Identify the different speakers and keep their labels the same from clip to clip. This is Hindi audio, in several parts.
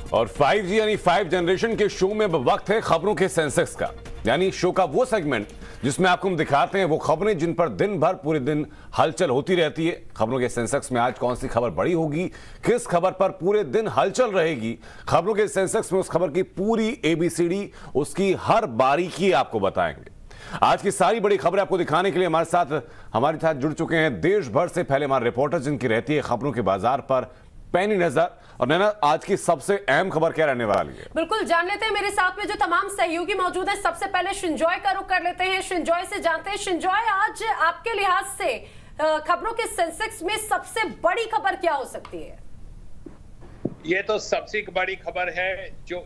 Speaker 1: और 5G यानी 5 जनरेशन के शो में अब वक्त है खबरों के सेंसेक्स का, यानी शो का वो सेगमेंट जिसमें आपको हम दिखाते हैं वो खबरें जिन पर दिन भर पूरे दिन हलचल होती रहती है। खबरों के सेंसेक्स में आज कौन सी खबर बड़ी होगी, किस खबर पर पूरे दिन हलचल रहेगी, खबरों के सेंसेक्स में उस खबर की पूरी ABCD, उसकी हर बारीकी आपको बताएंगे। आज की सारी बड़ी खबरें आपको दिखाने के लिए हमारे साथ जुड़ चुके हैं देश भर से पहले हमारे रिपोर्टर जिनकी रहती है खबरों के बाजार पर पैनी नजर। और नैना, आज की सबसे अहम खबर क्या रहने वाली है?
Speaker 2: बिल्कुल जान लेते हैं। मेरे साथ में जो तमाम सहयोगी मौजूद हैं, सबसे पहले श्रृंजॉय का रुख कर लेते हैं। श्रृंजॉय से जानते हैं, श्रृंजॉय आज आपके लिहाज से खबरों के सेंसेक्स में सबसे बड़ी खबर क्या हो सकती है?
Speaker 3: ये तो सबसे बड़ी खबर है जो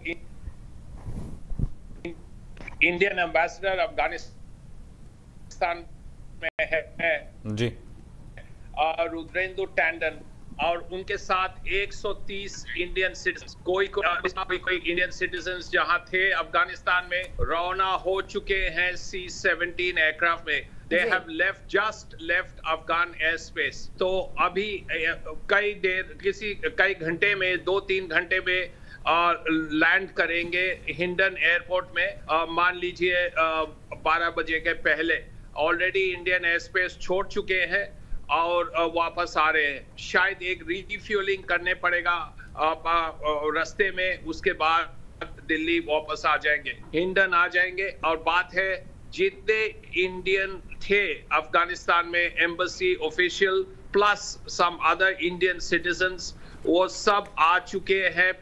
Speaker 3: इंडियन एम्बेसडर अफगानिस्तान में है
Speaker 1: जी,
Speaker 3: रुद्रेंदु टैंडन, और उनके साथ 130 इंडियन सिटीजन, कोई इंडियन सिटीजन जहां थे अफगानिस्तान में रवाना हो चुके हैं C-17 एयरक्राफ्ट में। They have just left Afghan airspace। तो अभी कई घंटे में, 2-3 घंटे में लैंड करेंगे हिंडन एयरपोर्ट में। मान लीजिए 12 बजे के पहले ऑलरेडी इंडियन एयरस्पेस छोड़ चुके हैं और वापस आ रहे हैं। शायद एक रिफ्यूलिंग करने पड़ेगा रास्ते में, उसके बाद दिल्ली वापस आ जाएंगे, हिंडन आ जाएंगे। और बात है जितने इंडियन थे अफगानिस्तान में, embassy official plus some other Indian citizens, वो सब आ चुके हैं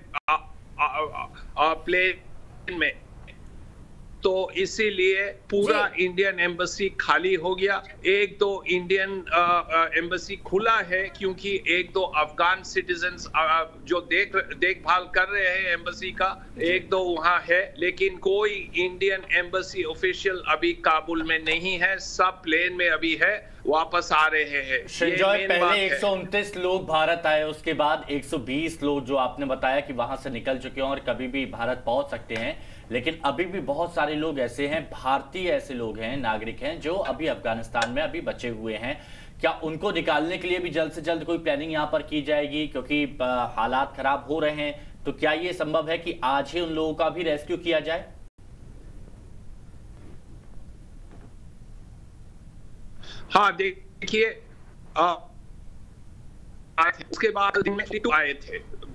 Speaker 3: प्लेन में। तो इसीलिए पूरा इंडियन एम्बेसी खाली हो गया। एक दो इंडियन एम्बेसी खुला है क्योंकि एक दो अफगान सिटीजन्स जो देखभाल कर रहे हैं एम्बेसी का, एक दो वहां है, लेकिन कोई इंडियन एम्बेसी ऑफिशियल अभी काबुल में नहीं है। सब प्लेन में अभी है, वापस आ रहे हैं।
Speaker 4: पहले 129 लोग भारत आए, उसके बाद 120 लोग जो आपने बताया कि वहां से निकल चुके हैं और कभी भी भारत पहुंच सकते हैं, लेकिन अभी भी बहुत सारे लोग ऐसे हैं, भारतीय ऐसे लोग हैं, नागरिक हैं जो अभी अफगानिस्तान में अभी बचे हुए हैं। क्या उनको निकालने के लिए भी जल्द से जल्द कोई प्लानिंग यहां पर की जाएगी? क्योंकि हालात खराब हो रहे हैं, तो क्या ये संभव है कि आज ही उन लोगों का भी रेस्क्यू किया जाए?
Speaker 3: हाँ, देखिए उसके बाद दिन में 42 आए थे,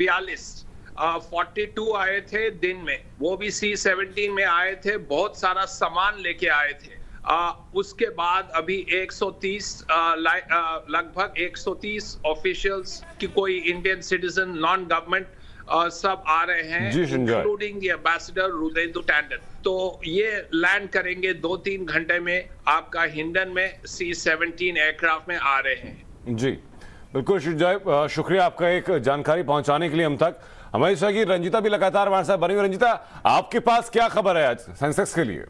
Speaker 3: 42 आए थे दिन में, वो भी C-17 में आए थे, बहुत सारा सामान लेके आए थे। उसके बाद अभी 130 लगभग 130 ऑफिशियल्स की कोई इंडियन सिटीजन, नॉन गवर्नमेंट सब आ रहे हैं, including the ambassador Rudrendu Tandon. तो ये लैंड करेंगे 2-3 घंटे में आपका हिंडन में, C-17 एयरक्राफ्ट में आ रहे हैं।
Speaker 1: जी बिल्कुल श्रीजॉय, शुक्रिया आपका एक जानकारी पहुंचाने के लिए हम तक। हमारी सहयोगी रंजिता भी लगातार हमारे साथ बनी हुई। रंजिता, आपके पास क्या खबर है आज सेंसेक्स के लिए?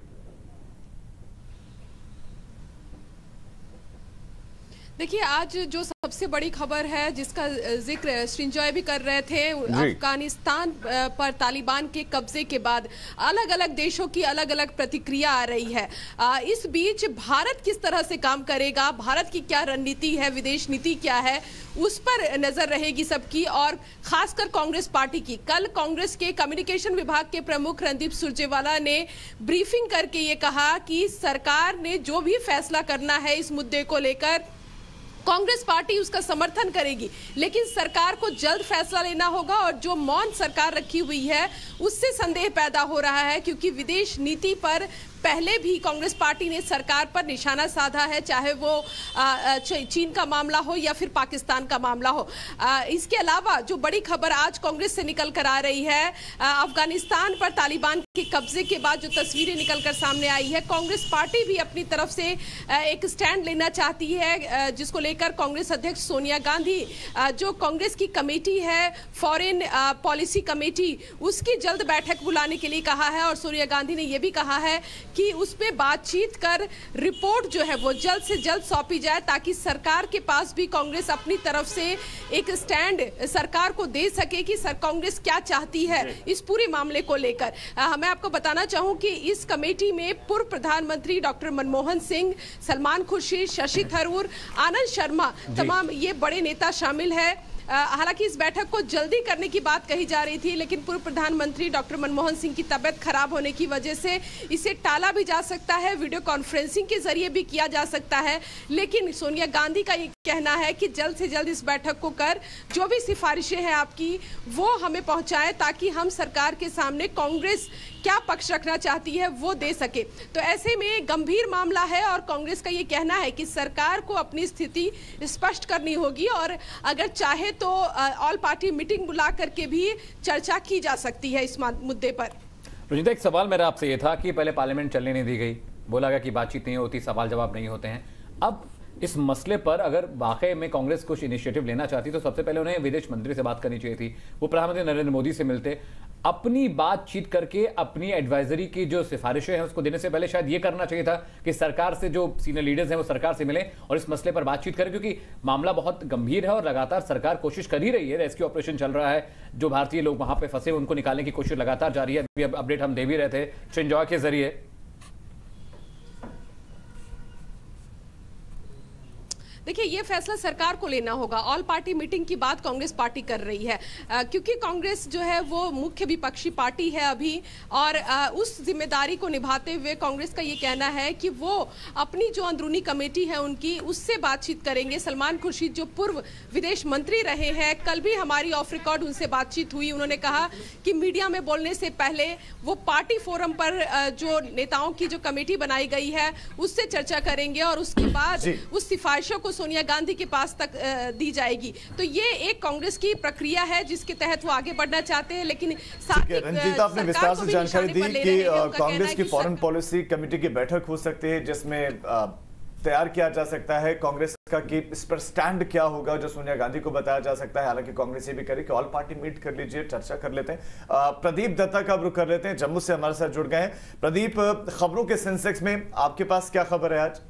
Speaker 5: देखिए, आज जो सबसे बड़ी खबर है जिसका जिक्र श्रृंजॉय भी कर रहे थे, अफगानिस्तान पर तालिबान के कब्जे के बाद अलग अलग देशों की अलग अलग प्रतिक्रिया आ रही है। इस बीच भारत किस तरह से काम करेगा, भारत की क्या रणनीति है, विदेश नीति क्या है, उस पर नजर रहेगी सबकी, और खासकर कांग्रेस पार्टी की। कल कांग्रेस के कम्युनिकेशन विभाग के प्रमुख रणदीप सुरजेवाला ने ब्रीफिंग करके ये कहा कि सरकार ने जो भी फैसला करना है इस मुद्दे को लेकर, कांग्रेस पार्टी उसका समर्थन करेगी, लेकिन सरकार को जल्द फैसला लेना होगा। और जो मौन सरकार रखी हुई है उससे संदेह पैदा हो रहा है, क्योंकि विदेश नीति पर पहले भी कांग्रेस पार्टी ने सरकार पर निशाना साधा है, चाहे वो चीन का मामला हो या फिर पाकिस्तान का मामला हो। इसके अलावा जो बड़ी खबर आज कांग्रेस से निकल कर आ रही है, अफगानिस्तान पर तालिबान के कब्जे के बाद जो तस्वीरें निकल कर सामने आई है, कांग्रेस पार्टी भी अपनी तरफ से एक स्टैंड लेना चाहती है, जिसको लेकर कांग्रेस अध्यक्ष सोनिया गांधी, जो कांग्रेस की कमेटी है फॉरेन पॉलिसी कमेटी, उसकी जल्द बैठक बुलाने के लिए कहा है। और सोनिया गांधी ने यह भी कहा है कि उस पे बातचीत कर रिपोर्ट जो है वो जल्द से जल्द सौंपी जाए, ताकि सरकार के पास भी कांग्रेस अपनी तरफ से एक स्टैंड सरकार को दे सके कि कांग्रेस क्या चाहती है इस पूरे मामले को लेकर। मैं आपको बताना चाहूं कि इस कमेटी में पूर्व प्रधानमंत्री डॉक्टर मनमोहन सिंह, सलमान खुर्शीद, शशि थरूर, आनंद शर्मा, तमाम ये बड़े नेता शामिल है। हालांकि इस बैठक को जल्दी करने की बात कही जा रही थी, लेकिन पूर्व प्रधानमंत्री डॉक्टर मनमोहन सिंह की तबियत खराब होने की वजह से इसे टाला भी जा सकता है, वीडियो कॉन्फ्रेंसिंग के जरिए भी किया जा सकता है। लेकिन सोनिया गांधी का ये कहना है कि जल्द से जल्द इस बैठक को कर जो भी सिफारिशें हैं आपकी वो हमें पहुंचाएं, ताकि हम सरकार के सामने कांग्रेस क्या पक्ष रखना चाहती है वो दे सके। तो ऐसे में गंभीर मामला है और कांग्रेस का ये कहना है कि सरकार को अपनी स्थिति स्पष्ट करनी होगी और अगर चाहे तो ऑल पार्टी मीटिंग बुला करके भी चर्चा की जा सकती है इस मुद्दे पर।
Speaker 6: रुचिता, एक सवाल मेरा आपसे ये था कि पहले पार्लियामेंट चलने नहीं दी गई, बोला गया कि बातचीत नहीं होती, सवाल जवाब नहीं होते हैं। अब इस मसले पर अगर वाकई में कांग्रेस कुछ इनिशिएटिव लेना चाहती तो सबसे पहले उन्हें विदेश मंत्री से बात करनी चाहिए थी, वो प्रधानमंत्री नरेंद्र मोदी से मिलते, अपनी बातचीत करके अपनी एडवाइजरी की जो सिफारिशें हैं उसको देने से पहले शायद ये करना चाहिए था कि सरकार से जो सीनियर लीडर्स हैं वो सरकार से मिलें और इस मसले पर बातचीत करें, क्योंकि मामला बहुत गंभीर है और लगातार सरकार कोशिश कर ही रही है। रेस्क्यू ऑपरेशन चल रहा है, जो भारतीय लोग वहां पर फंसे उनको निकालने की कोशिश लगातार जारी है। अभी अपडेट हम दे भी रहे थे श्रिंजॉय के जरिए।
Speaker 5: देखिए, ये फैसला सरकार को लेना होगा। ऑल पार्टी मीटिंग की बात कांग्रेस पार्टी कर रही है, क्योंकि कांग्रेस जो है वो मुख्य विपक्षी पार्टी है अभी, और उस जिम्मेदारी को निभाते हुए कांग्रेस का ये कहना है कि वो अपनी जो अंदरूनी कमेटी है उनकी उससे बातचीत करेंगे। सलमान खुर्शीद जो पूर्व विदेश मंत्री रहे हैं, कल भी हमारी ऑफ रिकॉर्ड उनसे बातचीत हुई, उन्होंने कहा कि मीडिया में बोलने से पहले वो पार्टी फोरम पर जो नेताओं की जो कमेटी बनाई गई है उससे चर्चा करेंगे और उसके बाद उस सिफारिशों को सोनिया गांधी के पास तक दी जाएगी। तो ये एक कांग्रेस की प्रक्रिया है जिसके तहत वो आगे बढ़ना चाहते हैं। लेकिन साथ ही
Speaker 7: रंजीता, आपने विस्तार से जानकारी दी कि कांग्रेस की फॉरेन पॉलिसी कमेटी की बैठक हो सकती है जिसमें तैयार किया जा सकता है कांग्रेस का कि इस पर स्टैंड क्या होगा, जो सोनिया गांधी को बताया जा सकता है। हालांकि कांग्रेस ये भी करे कि ऑल पार्टी मीट कर लीजिए, चर्चा कर लेते हैं। प्रदीप दत्ता का रुख कर लेते हैं, जम्मू से हमारे साथ जुड़ गए हैं। प्रदीप, खबरों के सेंसेक्स में आपके पास क्या खबर है आज?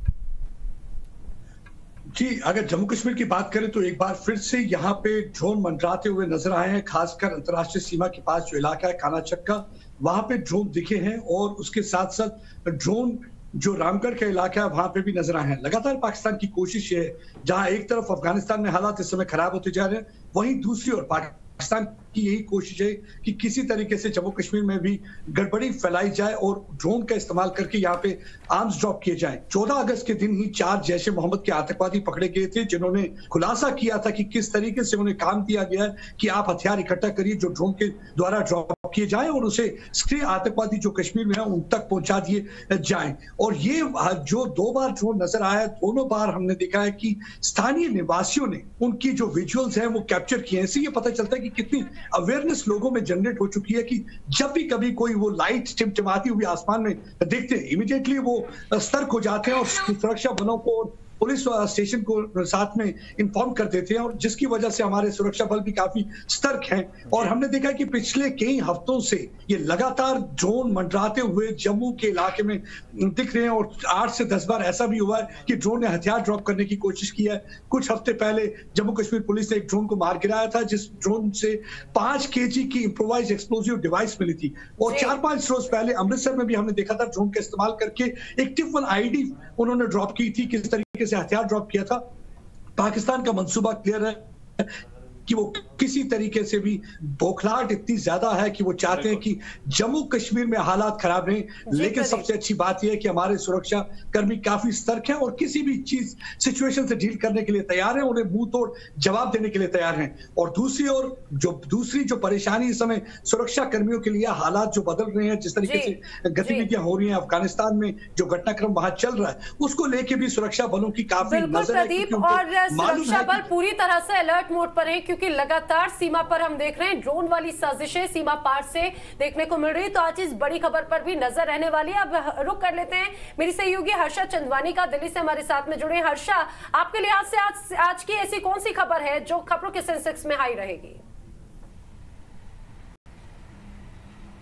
Speaker 8: जी, अगर जम्मू कश्मीर की बात करें तो एक बार फिर से यहाँ पे ड्रोन मंडराते हुए नजर आए हैं, खासकर अंतर्राष्ट्रीय सीमा के पास जो इलाका है कानाचक का, वहां पे ड्रोन दिखे हैं और उसके साथ साथ ड्रोन जो रामगढ़ का इलाका है वहां पे भी नजर आए हैं। लगातार पाकिस्तान की कोशिश है, जहां एक तरफ अफगानिस्तान में हालात इस समय खराब होते जा रहे हैं, वहीं दूसरी ओर पाकिस्तान की यही कोशिश है कि किसी तरीके से जम्मू कश्मीर में भी गड़बड़ी फैलाई जाए और ड्रोन का इस्तेमाल करके यहाँ पे आर्म्स ड्रॉप किए जाए। 14 अगस्त के दिन ही 4 जैश ए मोहम्मद के आतंकवादी पकड़े गए थे, जिन्होंने खुलासा किया था कि किस तरीके से उन्हें काम दिया गया है कि आप हथियार इकट्ठा करिए जो ड्रोन के द्वारा ड्रॉप किए जाए और उसे सक्रिय आतंकवादी जो कश्मीर में है उन तक पहुंचा दिए जाए। और ये जो 2 बार ड्रोन नजर आया, दोनों बार हमने देखा है कि स्थानीय निवासियों ने उनकी जो विजुअल्स हैं वो कैप्चर किए हैं। इससे ये पता चलता है कि कितनी अवेयरनेस लोगों में जनरेट हो चुकी है कि जब भी कभी कोई वो लाइट टिमटिमाती हुई आसमान में देखते हैं, इमीडिएटली वो सतर्क हो जाते हैं और सुरक्षा बलों को, पुलिस स्टेशन को साथ में इन्फॉर्म कर देते हैं, और जिसकी वजह से हमारे सुरक्षा बल भी काफी सतर्क हैं। और हमने देखा कि पिछले कई हफ्तों से ये लगातार ड्रोन मंडराते हुए जम्मू के इलाके में दिख रहे हैं और 8 से 10 बार ऐसा भी हुआ है कि ड्रोन ने हथियार ड्रॉप करने की कोशिश की है। कुछ हफ्ते पहले जम्मू कश्मीर पुलिस ने एक ड्रोन को मार गिराया था, जिस ड्रोन से 5 kg की इंप्रोवाइज एक्सप्लोजिव डिवाइस मिली थी। और 4-5 रोज पहले अमृतसर में भी हमने देखा था ड्रोन का इस्तेमाल करके एक टिप 1 आईडी उन्होंने ड्रॉप की थी। किस तरीके से हथियार ड्रॉप किया था, पाकिस्तान का मंसूबा क्लियर है कि वो किसी तरीके से भी बौखलाहट इतनी ज्यादा है कि वो चाहते हैं कि जम्मू कश्मीर में हालात खराब रहें। लेकिन सबसे अच्छी बात यह है कि हमारे सुरक्षा कर्मी काफी सतर्क हैं और किसी भी चीज सिचुएशन से डील करने के लिए तैयार हैं, उन्हें मुंह तोड़ जवाब देने के लिए तैयार हैं। और दूसरी ओर दूसरी जो परेशानी इस समय सुरक्षा कर्मियों के लिए, हालात जो बदल रहे हैं, जिस तरीके से गतिविधियां हो रही हैं अफगानिस्तान में, जो घटनाक्रम वहां चल रहा है, उसको लेके भी सुरक्षा बलों की काफी नजर है।
Speaker 2: प्रदीप, और सुरक्षा बल पूरी तरह से अलर्ट मोड पर है, क्योंकि लगातार सीमा पर हम देख रहे हैं ड्रोन वाली साजिशें सीमा पार से देखने को मिल रही है। तो आज इस बड़ी खबर पर भी नजर रहने वाली है। अब रुक कर लेते हैं मेरी सहयोगी हर्षा चंदवानी का, दिल्ली से हमारे साथ में जुड़े हैं। हर्षा, आपके लिहाज से आज की ऐसी कौन सी खबर है जो खबरों के सेंसेक्स में हाई रहेगी?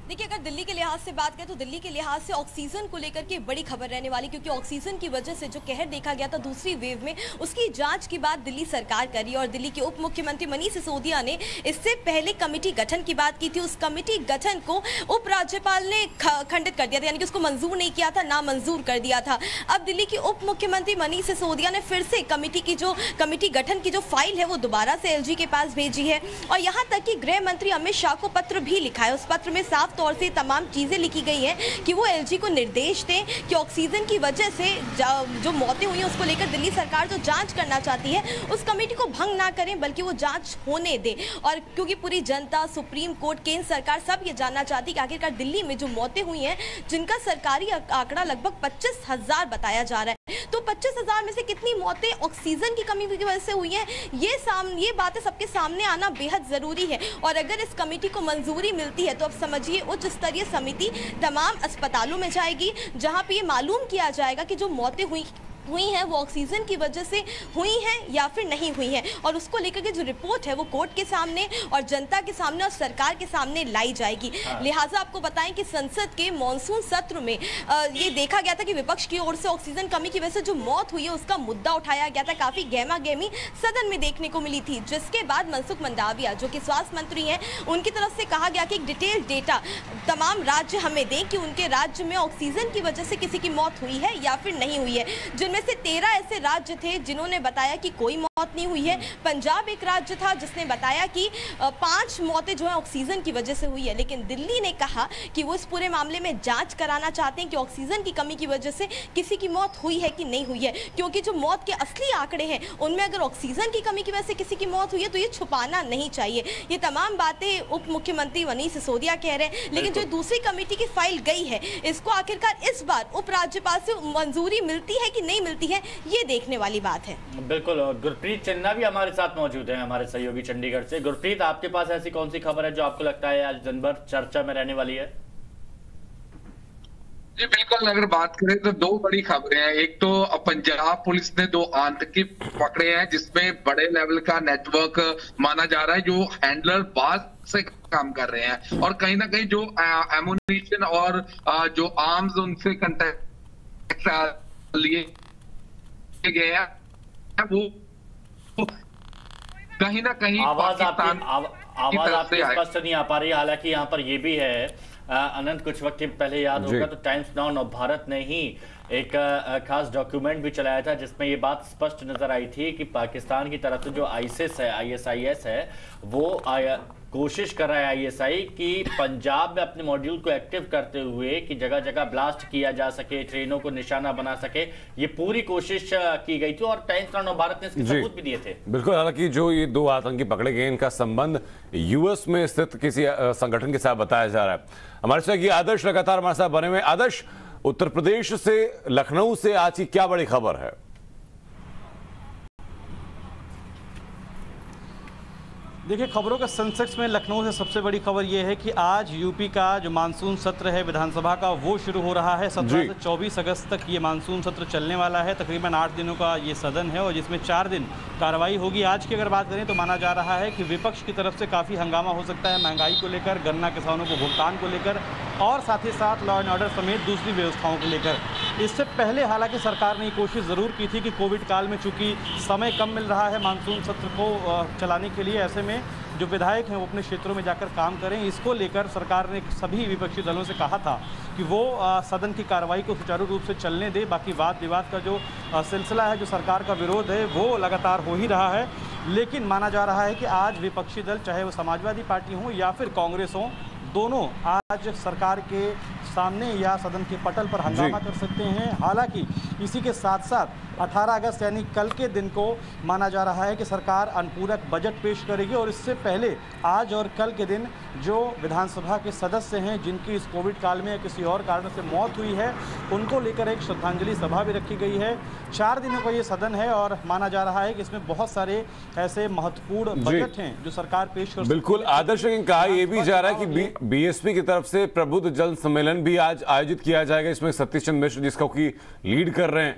Speaker 9: देखिए, अगर दिल्ली के लिहाज से बात करें तो दिल्ली के लिहाज से ऑक्सीजन को लेकर के बड़ी खबर रहने वाली, क्योंकि ऑक्सीजन की वजह से जो कहर देखा गया था दूसरी वेव में, उसकी जांच की बात दिल्ली सरकार करी और दिल्ली के उप मुख्यमंत्री मनीष सिसोदिया ने इससे पहले कमेटी गठन की बात की थी। उस कमेटी गठन को उपराज्यपाल ने खंडित कर दिया था, यानी कि उसको मंजूर नहीं किया था, नामंजूर कर दिया था। अब दिल्ली के उप मुख्यमंत्री मनीष सिसोदिया ने फिर से कमेटी गठन की जो फाइल है वो दोबारा से एलजी के पास भेजी है और यहाँ तक कि गृह मंत्री अमित शाह को पत्र भी लिखा है। उस पत्र में साफ तौर से तमाम चीजें लिखी गई हैं कि वो एलजी को निर्देश दें कि ऑक्सीजन की वजह से जो मौतें हुई हैं उसको लेकर दिल्ली सरकार जो जांच करना चाहती है उस कमेटी को भंग ना करें, बल्कि वो जांच होने दें। और क्योंकि पूरी जनता, सुप्रीम कोर्ट, केंद्र सरकार सब ये जानना चाहती है कि आखिरकार दिल्ली में जो मौतें हुई हैं, जिनका सरकारी आंकड़ा लगभग 25,000 बताया जा रहा है, तो 25,000 में से कितनी मौतें ऑक्सीजन की कमी की वजह से हुई हैं, ये बातें सबके सामने आना बेहद जरूरी है। और अगर इस कमेटी को मंजूरी मिलती है तो अब समझिए उच्च स्तरीय समिति तमाम अस्पतालों में जाएगी, जहां पे ये मालूम किया जाएगा कि जो मौतें हुई हैं वो ऑक्सीजन की वजह से हुई हैं या फिर नहीं हुई हैं, और उसको लेकर के जो रिपोर्ट है वो कोर्ट के सामने और जनता के सामने और सरकार के सामने लाई जाएगी। लिहाजा आपको बताएं कि संसद के मॉनसून सत्र में ये देखा गया था कि विपक्ष की ओर से ऑक्सीजन कमी की वजह से जो मौत हुई है उसका मुद्दा उठाया गया था। काफी गहमा गहमी सदन में देखने को मिली थी, जिसके बाद मनसुख मंडाविया जो कि स्वास्थ्य मंत्री हैं, उनकी तरफ से कहा गया कि एक डिटेल डेटा तमाम राज्य हमें दें कि उनके राज्य में ऑक्सीजन की वजह से किसी की मौत हुई है या फिर नहीं हुई है। जिनमें से 13 ऐसे राज्य थे जिन्होंने बताया कि कोई मौत नहीं हुई है। पंजाब एक राज्य था जिसने बताया कि 5 मौतें जो है ऑक्सीजन की वजह से हुई है, लेकिन दिल्ली ने कहा कि वो इस पूरे मामले में जांच कराना चाहते हैं कि ऑक्सीजन की कमी की वजह से किसी की मौत हुई है कि नहीं हुई है, क्योंकि जो मौत के असली आंकड़े हैं उनमें अगर ऑक्सीजन की कमी की वजह से किसी की मौत हुई है तो ये छुपाना नहीं चाहिए। ये तमाम बातें उप मुख्यमंत्री मनीष सिसोदिया कह रहे हैं, लेकिन जो दूसरी कमेटी की फाइल गई है इसको आखिरकार इस बार उपराज्यपाल से मंजूरी मिलती है कि नहीं मिलती है, ये देखने वाली बात है।
Speaker 4: बिल्कुल। गुरप्रीत चन्ना भी हमारे साथ मौजूद हैं, हमारे सहयोगी चंडीगढ़ से। गुरप्रीत, आपके पास ऐसी कौन सी खबर है जो आपको लगता है आज दिन भर चर्चा में रहने वाली है?
Speaker 10: जी बिल्कुल, अगर बात करें तो 2 बड़ी खबरें हैं। एक तो पंजाब पुलिस ने 2 आतंकी पकड़े हैं, जिसमें बड़े लेवल का नेटवर्क माना जा रहा है जो हैंडलर बाज से काम कर रहे हैं, और कहीं ना कहीं जो एमुनिशन और जो आर्म्स उनसे कंटेक्ट लिए गए हैं वो कहीं ना कहीं
Speaker 4: आवाज आपकी स्पष्ट नहीं आ पा रही। हालांकि यहाँ पर ये भी है अनंत, कुछ वक्त पहले याद होगा तो टाइम्स नाउ नव भारत ने ही एक खास डॉक्यूमेंट भी चलाया था जिसमें ये बात स्पष्ट नजर आई थी कि पाकिस्तान की तरफ से जो ISIS है वो कोशिश कर रहा है ISI कि पंजाब में अपने मॉड्यूल को एक्टिव करते हुए कि जगह जगह ब्लास्ट किया जा सके, ट्रेनों को निशाना बना सके, ये पूरी कोशिश की गई थी और टाइम्स नाउ भारत ने इसके सबूत भी दिए थे।
Speaker 1: बिल्कुल। हालांकि जो ये 2 आतंकी पकड़े गए इनका संबंध US में स्थित किसी संगठन के साथ बताया जा रहा है। हमारे साथ आदर्श लगातार हमारे साथ बने हुए। आदर्श, उत्तर प्रदेश से, लखनऊ से आज की क्या बड़ी खबर है?
Speaker 11: देखिए, खबरों का सेंसेक्स में लखनऊ से सबसे बड़ी खबर यह है कि आज यूपी का जो मानसून सत्र है विधानसभा का वो शुरू हो रहा है। 17 से 24 अगस्त तक ये मानसून सत्र चलने वाला है। तकरीबन 8 दिनों का ये सदन है और जिसमें 4 दिन कार्रवाई होगी। आज की अगर बात करें तो माना जा रहा है कि विपक्ष की तरफ से काफ़ी हंगामा हो सकता है, महंगाई को लेकर, गन्ना किसानों को भुगतान को लेकर और साथ ही साथ लॉ एंड ऑर्डर समेत दूसरी व्यवस्थाओं को लेकर। इससे पहले हालांकि सरकार ने कोशिश ज़रूर की थी कि कोविड काल में चूंकि समय कम मिल रहा है मानसून सत्र को चलाने के लिए, ऐसे में जो विधायक हैं वो अपने क्षेत्रों में जाकर काम करें। इसको लेकर सरकार ने सभी विपक्षी दलों से कहा था कि वो सदन की कार्रवाई को सुचारू रूप से चलने दे। बाकी वाद विवाद का जो सिलसिला है, जो सरकार का विरोध है, वो लगातार हो ही रहा है। लेकिन माना जा रहा है कि आज विपक्षी दल, चाहे वो समाजवादी पार्टी हो या फिर कांग्रेस हो, दोनों आज सरकार के सामने या सदन के पटल पर हंगामा कर सकते हैं। हालांकि इसी के साथ साथ 18 अगस्त यानी कल के दिन को माना जा रहा है कि सरकार अनुपूरक बजट पेश करेगी और इससे पहले आज और कल के दिन जो विधानसभा के सदस्य हैं जिनकी इस कोविड काल में या किसी और कारण से मौत हुई है, उनको लेकर एक श्रद्धांजलि सभा भी रखी गई है। 4 दिनों का ये सदन है और माना जा रहा है कि इसमें बहुत सारे ऐसे महत्वपूर्ण बजट हैं जो सरकार पेश कर।
Speaker 1: बिल्कुल। आदर्श ने कहा यह भी जा रहा है कि BSP की तरफ से प्रबुद्ध जन सम्मेलन भी आज आयोजित किया जाएगा, इसमें सतीश चंद्र मिश्र जिसका की लीड कर रहे हैं।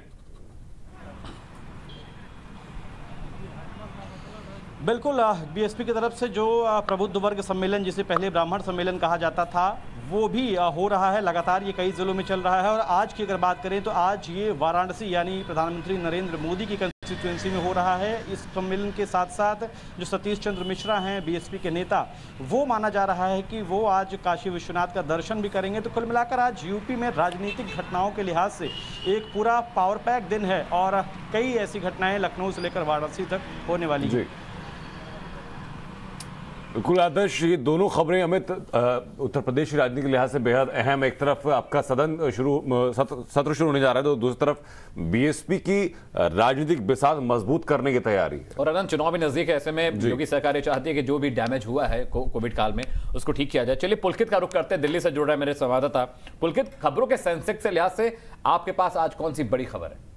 Speaker 11: बिल्कुल, BSP की तरफ से जो प्रबुद्ध वर्ग सम्मेलन, जिसे पहले ब्राह्मण सम्मेलन कहा जाता था, वो भी हो रहा है। लगातार ये कई जिलों में चल रहा है। और आज की अगर बात करें तो आज ये वाराणसी यानी प्रधानमंत्री नरेंद्र मोदी की कंस्टिट्यूएंसी में हो रहा है। इस सम्मेलन के साथ साथ जो सतीश चंद्र मिश्रा हैं बीएसपी के नेता, वो माना जा रहा है कि वो आज काशी विश्वनाथ का दर्शन भी करेंगे। तो कुल मिलाकर आज यूपी में राजनीतिक घटनाओं के लिहाज से एक पूरा पावर पैक दिन है और कई ऐसी घटनाएं लखनऊ से लेकर वाराणसी तक होने वाली हैं।
Speaker 1: बिल्कुल आदर्श, ये दोनों खबरें अमित उत्तर प्रदेश की राजनीति के लिहाज से बेहद अहम। एक तरफ आपका सत्र शुरू होने जा रहा है तो दूसरी तरफ बीएसपी की राजनीतिक बिसात मजबूत करने की तैयारी है।
Speaker 6: और अनंत चुनाव भी नजदीक है, ऐसे में योगी सरकार चाहती है कि जो भी डैमेज हुआ है कोविड काल में उसको ठीक किया जाए। चलिए पुलकित का रुख करते हैं, दिल्ली से जुड़ रहा है मेरे संवाददाता पुलकित। खबरों के सेंसेक्स के लिहाज से आपके पास आज कौन सी बड़ी खबर है?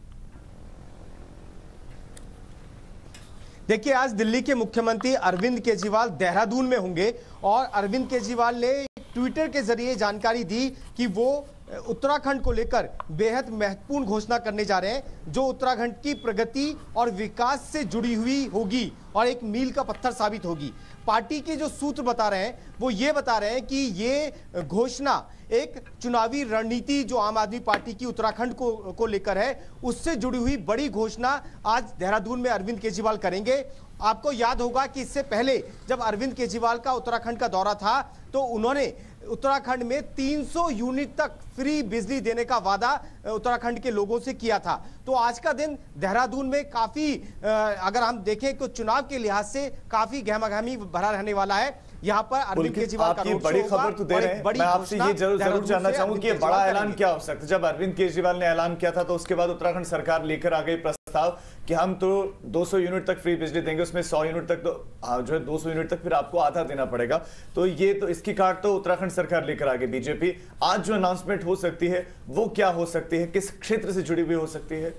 Speaker 12: देखिए, आज दिल्ली के मुख्यमंत्री अरविंद केजरीवाल देहरादून में होंगे और अरविंद केजरीवाल ने ट्विटर के जरिए जानकारी दी कि वो उत्तराखंड को लेकर बेहद महत्वपूर्ण घोषणा करने जा रहे हैं जो उत्तराखंड की प्रगति और विकास से जुड़ी हुई होगी और एक मील का पत्थर साबित होगी। पार्टी के जो सूत्र बता रहे हैं वो ये बता रहे हैं कि ये घोषणा एक चुनावी रणनीति जो आम आदमी पार्टी की उत्तराखंड को लेकर है उससे जुड़ी हुई बड़ी घोषणा आज देहरादून में अरविंद केजरीवाल करेंगे। आपको याद होगा कि इससे पहले जब अरविंद केजरीवाल का उत्तराखंड का दौरा था तो उन्होंने उत्तराखंड में 300 यूनिट तक फ्री बिजली देने का वादा उत्तराखंड के लोगों से किया था। तो आज का दिन देहरादून में काफी अगर हम देखें तो चुनाव के लिहाज से काफी गहमागहमी भरा रहने वाला है। यहाँ पर अरविंद केजरीवाल का
Speaker 7: बड़ी खबर तो दे रहे हैं। मैं आपसे ये जरूर जानना चाहूंगा कि बड़ा ऐलान क्या हो सकता है। जब अरविंद केजरीवाल ने ऐलान किया था तो उसके बाद उत्तराखंड सरकार लेकर आ गई प्रस्ताव कि हम तो 200 यूनिट तक फ्री बिजली देंगे, उसमें 100 यूनिट तक तो जो है 200 यूनिट तक फिर आपको आधा देना पड़ेगा। तो ये तो इसकी काट तो उत्तराखंड सरकार लेकर आ गई बीजेपी। आज जो अनाउंसमेंट हो सकती है वो क्या हो सकती है, किस क्षेत्र से जुड़ी हुई हो सकती है?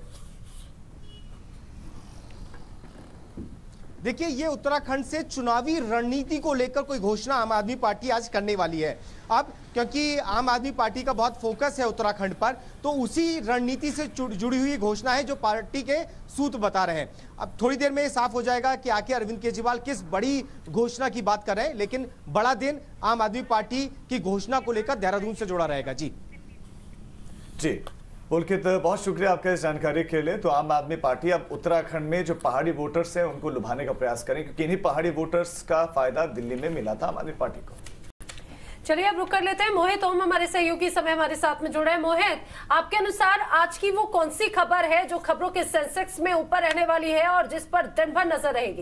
Speaker 12: देखिए, ये उत्तराखंड से चुनावी रणनीति को लेकर कोई घोषणा आम आदमी पार्टी आज करने वाली है। अब क्योंकि आम आदमी पार्टी का बहुत फोकस है उत्तराखंड पर, तो उसी रणनीति से जुड़ी हुई घोषणा है जो पार्टी के सूत्र बता रहे हैं। अब थोड़ी देर में साफ हो जाएगा कि आखिर अरविंद केजरीवाल किस बड़ी घोषणा की बात कर रहे हैं, लेकिन बड़ा दिन आम आदमी पार्टी की घोषणा को लेकर देहरादून से जुड़ा रहेगा। जी
Speaker 7: पुलकित, बहुत शुक्रिया आपका इस जानकारी के लिए। तो आम आदमी पार्टी अब उत्तराखंड में जो पहाड़ी वोटर्स हैं उनको लुभाने का प्रयास करें, क्योंकि इन्हीं पहाड़ी वोटर्स का फायदा दिल्ली में मिला था आम आदमी पार्टी को।
Speaker 2: चलिए अब रुक कर लेते हैं। मोहित ओम हमारे सहयोगी समय हमारे साथ में जुड़े हैं। मोहित, आपके अनुसार आज की वो कौन सी खबर है जो खबरों के सेंसेक्स में ऊपर रहने वाली है और जिस पर दिन भर नजर रहेगी?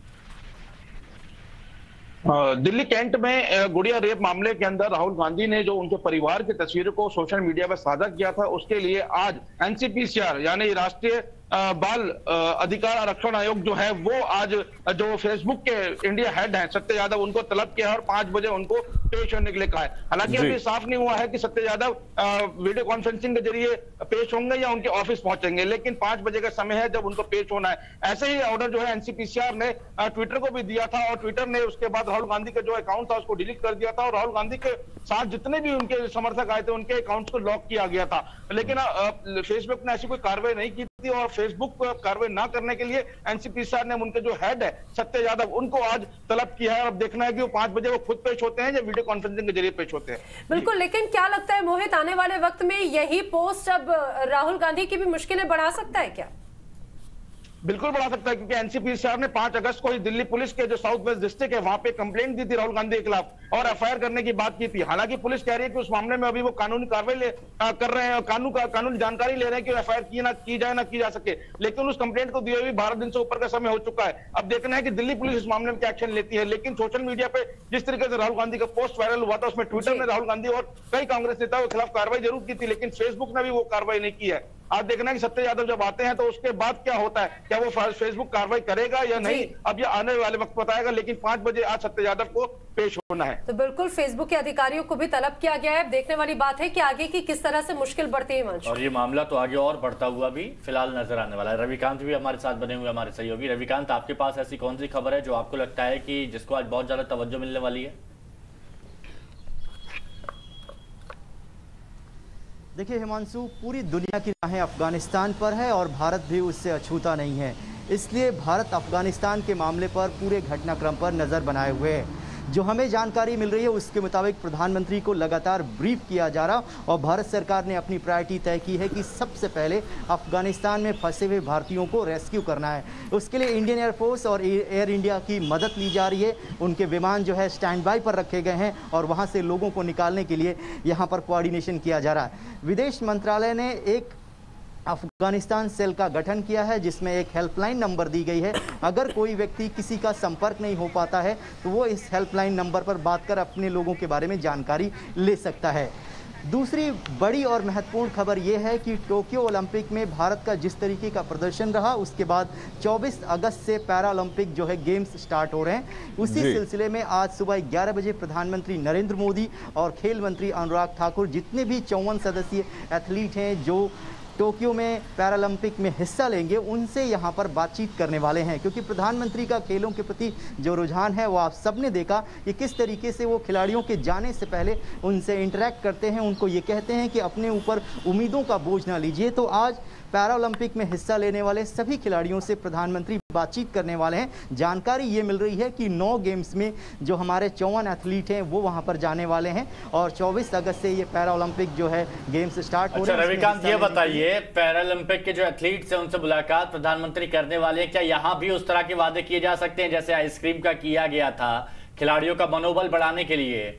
Speaker 13: दिल्ली कैंट में गुड़िया रेप मामले के अंदर राहुल गांधी ने जो उनके परिवार की तस्वीरों को सोशल मीडिया पर साझा किया था, उसके लिए आज एनसीपीसीआर यानी राष्ट्रीय बाल अधिकार आरक्षण आयोग जो है वो आज जो फेसबुक के इंडिया हेड हैं सत्य यादव, उनको तलब किया है और 5 बजे उनको पेश होने के लिए कहा है। हालांकि अभी साफ नहीं हुआ है कि सत्य यादव वीडियो कॉन्फ्रेंसिंग के जरिए पेश होंगे या उनके ऑफिस पहुंचेंगे, लेकिन 5 बजे का समय है जब उनको पेश होना है। ऐसे ही ऑर्डर जो है एनसीपीसीआर ने ट्विटर को भी दिया था और ट्विटर ने उसके बाद राहुल गांधी का जो अकाउंट था उसको डिलीट कर दिया था और राहुल गांधी के साथ जितने भी उनके समर्थक आए थे उनके अकाउंट को लॉक किया गया था। लेकिन फेसबुक ने ऐसी कोई कार्रवाई नहीं की थी और फेसबुक को कार्रवाई ना करने के लिए एनसीपीसीआर ने उनके जो हेड है सत्य यादव उनको आज तलब किया है। अब देखना है कि वो 5 बजे वो खुद पेश होते हैं या वीडियो कॉन्फ्रेंसिंग के जरिए पेश होते हैं।
Speaker 2: बिल्कुल, लेकिन क्या लगता है मोहित, आने वाले वक्त में यही पोस्ट अब राहुल गांधी की भी मुश्किलें बढ़ा सकता है क्या?
Speaker 13: बिल्कुल बढ़ा सकता है, क्योंकि एनसीपीसीआर ने 5 अगस्त को ही दिल्ली पुलिस के जो साउथ वेस्ट डिस्ट्रिक्ट है वहां पे कंप्लेंट दी थी राहुल गांधी के खिलाफ और एफआईआर करने की बात की थी। हालांकि पुलिस कह रही है कि उस मामले में अभी वो कानूनी कार्रवाई कर रहे हैं, कानूनी जानकारी ले रहे हैं कि एफआईआर की जाए ना की जा सके, लेकिन उस कंप्लेंट को दिए हुए 12 दिन से ऊपर का समय हो चुका है। अब देखना है कि दिल्ली पुलिस इस मामले में क्या एक्शन लेती है। लेकिन सोशल मीडिया पे जिस तरीके से राहुल गांधी का पोस्ट वायरल हुआ था उसमें ट्विटर ने राहुल गांधी और कई कांग्रेस नेताओं के खिलाफ कार्रवाई जरूर की थी, लेकिन फेसबुक ने भी वो कार्रवाई नहीं की है। आज देखना है कि सत्य यादव जब आते हैं तो उसके बाद क्या होता है, क्या वो फेसबुक कार्रवाई करेगा या नहीं, अब ये आने वाले वक्त बताएगा। लेकिन 5 बजे आज सत्य यादव को पेश होना है।
Speaker 2: तो बिल्कुल फेसबुक के अधिकारियों को भी तलब किया गया है। देखने वाली बात है कि आगे की किस तरह से मुश्किल बढ़ती है
Speaker 4: और ये मामला तो आगे और बढ़ता हुआ भी फिलहाल नजर आने वाला है। रविकांत भी हमारे साथ बने हुए हमारे सहयोगी। रविकांत, आपके पास ऐसी कौन सी खबर है जो आपको लगता है कि जिसको आज बहुत ज्यादा तवज्जो मिलने वाली है?
Speaker 14: देखिए हिमांशु, पूरी दुनिया की निगाहें अफगानिस्तान पर है और भारत भी उससे अछूता नहीं है। इसलिए भारत अफगानिस्तान के मामले पर पूरे घटनाक्रम पर नज़र बनाए हुए है। जो हमें जानकारी मिल रही है उसके मुताबिक प्रधानमंत्री को लगातार ब्रीफ किया जा रहा और भारत सरकार ने अपनी प्रायोरिटी तय की है कि सबसे पहले अफगानिस्तान में फंसे हुए भारतीयों को रेस्क्यू करना है। उसके लिए इंडियन एयरफोर्स और एयर इंडिया की मदद ली जा रही है। उनके विमान जो है स्टैंड बाय पर रखे गए हैं और वहाँ से लोगों को निकालने के लिए यहाँ पर कोऑर्डिनेशन किया जा रहा है। विदेश मंत्रालय ने एक अफगानिस्तान सेल का गठन किया है जिसमें एक हेल्पलाइन नंबर दी गई है। अगर कोई व्यक्ति किसी का संपर्क नहीं हो पाता है तो वो इस हेल्पलाइन नंबर पर बात कर अपने लोगों के बारे में जानकारी ले सकता है। दूसरी बड़ी और महत्वपूर्ण खबर यह है कि टोक्यो ओलंपिक में भारत का जिस तरीके का प्रदर्शन रहा उसके बाद 24 अगस्त से पैरा ओलंपिक जो है गेम्स स्टार्ट हो रहे हैं। उसी सिलसिले में आज सुबह 11 बजे प्रधानमंत्री नरेंद्र मोदी और खेल मंत्री अनुराग ठाकुर जितने भी 54 सदस्यीय एथलीट हैं जो टोक्यो में पैरालंपिक में हिस्सा लेंगे उनसे यहाँ पर बातचीत करने वाले हैं, क्योंकि प्रधानमंत्री का खेलों के प्रति जो रुझान है वो आप सबने देखा कि किस तरीके से वो खिलाड़ियों के जाने से पहले उनसे इंटरेक्ट करते हैं, उनको ये कहते हैं कि अपने ऊपर उम्मीदों का बोझ ना लीजिए। तो आज पैरालंपिक में हिस्सा लेने वाले सभी खिलाड़ियों से प्रधानमंत्री बातचीत करने वाले हैं। जानकारी ये मिल रही है कि 9 गेम्स में जो हमारे 54 एथलीट हैं वो वहां पर जाने वाले हैं और 24 अगस्त से ये पैरालंपिक जो है गेम्स स्टार्ट हो रहे हैं।
Speaker 4: रविकांत, ये बताइए, पैरालंपिक के जो एथलीट्स हैं उनसे मुलाकात प्रधानमंत्री करने वाले हैं, क्या यहाँ भी उस तरह के वादे किए जा सकते हैं जैसे आइसक्रीम का किया गया था खिलाड़ियों का मनोबल बढ़ाने के लिए?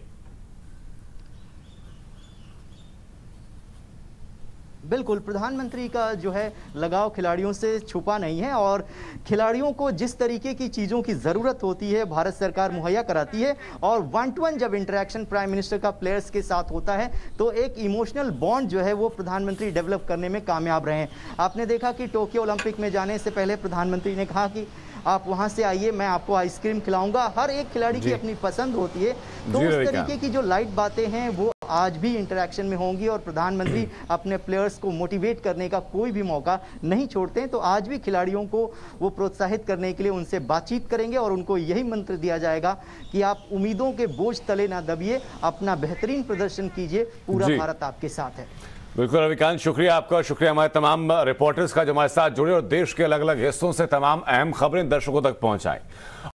Speaker 14: बिल्कुल, प्रधानमंत्री का जो है लगाव खिलाड़ियों से छुपा नहीं है और खिलाड़ियों को जिस तरीके की चीज़ों की ज़रूरत होती है भारत सरकार मुहैया कराती है। और 1-to-1 जब इंटरेक्शन प्राइम मिनिस्टर का प्लेयर्स के साथ होता है तो एक इमोशनल बॉन्ड जो है वो प्रधानमंत्री डेवलप करने में कामयाब रहे हैं। आपने देखा कि टोक्यो ओलंपिक में जाने से पहले प्रधानमंत्री ने कहा कि आप वहां से आइए, मैं आपको आइसक्रीम खिलाऊंगा। हर एक खिलाड़ी की अपनी पसंद होती है, तो उस तरीके की जो लाइट बातें हैं वो आज भी इंटरेक्शन में होंगी और प्रधानमंत्री अपने प्लेयर्स को मोटिवेट करने का कोई भी मौका नहीं छोड़ते हैं। तो आज भी खिलाड़ियों को वो प्रोत्साहित करने के लिए उनसे बातचीत करेंगे और उनको यही मंत्र दिया जाएगा कि आप उम्मीदों के बोझ तले ना दबिए, अपना बेहतरीन प्रदर्शन कीजिए, पूरा भारत आपके साथ है।
Speaker 1: बिल्कुल रविकांत, शुक्रिया आपका, शुक्रिया हमारे तमाम रिपोर्टर्स का जो हमारे साथ जुड़े और देश के अलग अलग हिस्सों से तमाम अहम खबरें दर्शकों तक पहुंचाएं।